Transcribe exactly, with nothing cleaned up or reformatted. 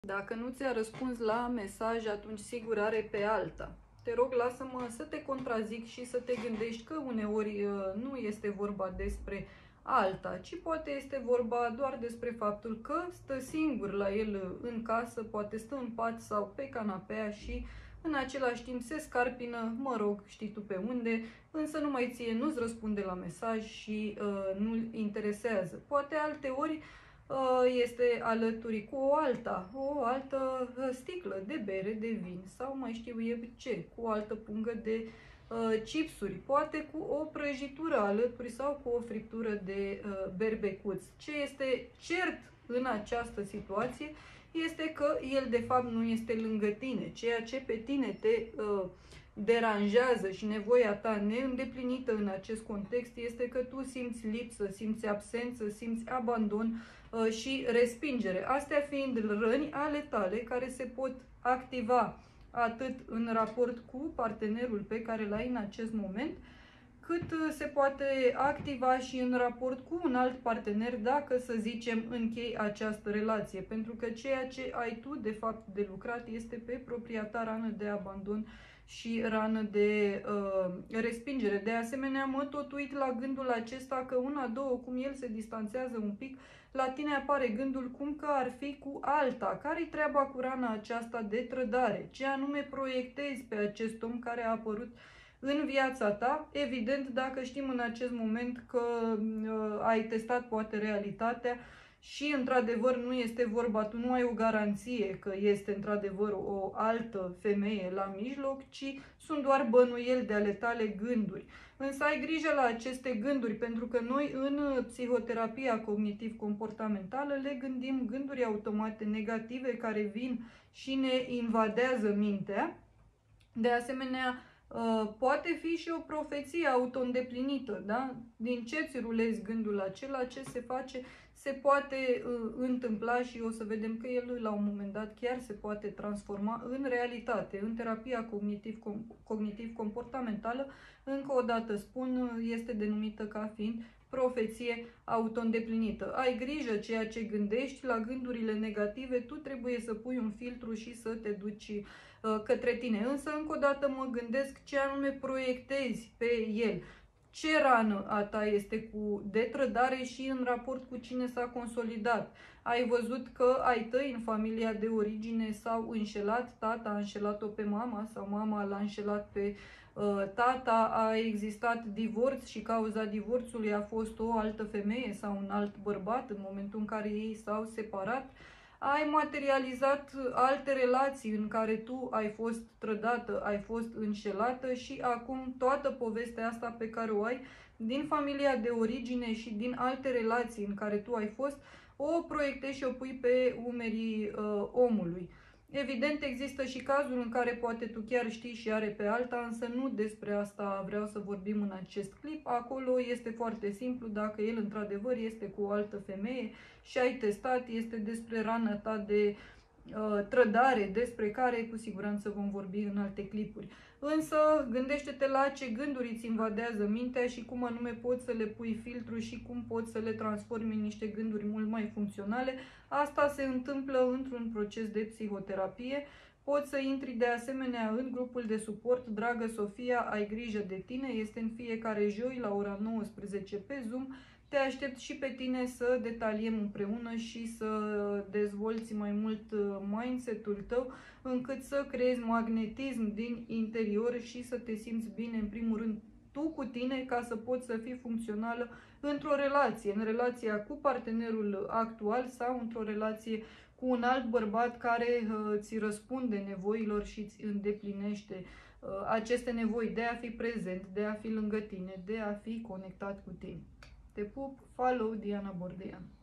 Dacă nu ți-a răspuns la mesaj, atunci sigur are pe alta. Te rog, lasă-mă să te contrazic și să te gândești că uneori nu este vorba despre alta, ci poate este vorba doar despre faptul că stă singur la el în casă, poate stă în pat sau pe canapea și în același timp se scarpină, mă rog, știi tu pe unde, însă numai ție nu-ți răspunde la mesaj și uh, nu-l interesează. Poate alte ori este alături cu o alta, o altă sticlă de bere, de vin sau mai știu eu ce, cu o altă pungă de uh, chipsuri, poate cu o prăjitură alături sau cu o friptură de uh, berbecuț. Ce este cert în această situație este că el de fapt nu este lângă tine, ceea ce pe tine te uh, deranjează și nevoia ta neîndeplinită în acest context este că tu simți lipsă, simți absență, simți abandon uh, și respingere. Astea fiind răni ale tale care se pot activa atât în raport cu partenerul pe care l-ai în acest moment, cât se poate activa și în raport cu un alt partener dacă, să zicem, închei această relație. Pentru că ceea ce ai tu, de fapt, de lucrat este pe propria ta rană de abandon și rană de uh, respingere. De asemenea, mă tot uit la gândul acesta că una, două, cum el se distanțează un pic, la tine apare gândul cum că ar fi cu alta. Care-i treaba cu rana aceasta de trădare? Ce anume proiectezi pe acest om care a apărut în viața ta? Evident, dacă știm în acest moment că uh, ai testat poate realitatea și într-adevăr nu este vorba, tu nu ai o garanție că este într-adevăr o altă femeie la mijloc, ci sunt doar bănuieli de ale tale gânduri. Însă ai grijă la aceste gânduri, pentru că noi în psihoterapia cognitiv-comportamentală le gândim gânduri automate negative care vin și ne invadează mintea. De asemenea, poate fi și o profeție auto-îndeplinită, da? Din ce ți rulezi gândul acela, ce se face, se poate uh, întâmpla și o să vedem că el la un moment dat chiar se poate transforma în realitate. În terapia cognitiv-comportamentală, încă o dată spun, este denumită ca fiind profeție auto-îndeplinită. Ai grijă ceea ce gândești, la gândurile negative tu trebuie să pui un filtru și să te duci uh, către tine. Însă, încă o dată mă gândesc ce anume proiectezi pe el. Ce rană a ta este cu detrădare și în raport cu cine s-a consolidat. Ai văzut că ai tăi în familia de origine s-au înșelat, tata a înșelat-o pe mama sau mama l-a înșelat pe uh, tata, a existat divorț și cauza divorțului a fost o altă femeie sau un alt bărbat în momentul în care ei s-au separat. Ai materializat alte relații în care tu ai fost trădată, ai fost înșelată și acum toată povestea asta pe care o ai din familia de origine și din alte relații în care tu ai fost, o proiectezi și o pui pe umerii uh, omului. Evident, există și cazuri în care poate tu chiar știi și are pe alta, însă nu despre asta vreau să vorbim în acest clip. Acolo este foarte simplu, dacă el într-adevăr este cu o altă femeie și ai testat, este despre rana ta de uh, trădare, despre care cu siguranță vom vorbi în alte clipuri. Însă gândește-te la ce gânduri îți invadează mintea și cum anume poți să le pui filtru și cum poți să le transformi în niște gânduri mult mai funcționale. Asta se întâmplă într-un proces de psihoterapie. Poți să intri de asemenea în grupul de suport Dragă Sofia, ai grijă de tine, este în fiecare joi la ora nouăsprezece pe Zoom. Te aștept și pe tine să detaliem împreună și să dezvolți mai mult mindset-ul tău, încât să creezi magnetism din interior și să te simți bine, în primul rând, tu cu tine, ca să poți să fii funcțională într-o relație, în relația cu partenerul actual sau într-o relație cu un alt bărbat care uh, ți răspunde nevoilor și îți îndeplinește uh, aceste nevoi de a fi prezent, de a fi lângă tine, de a fi conectat cu tine. Te pup, follow Diana Bordean.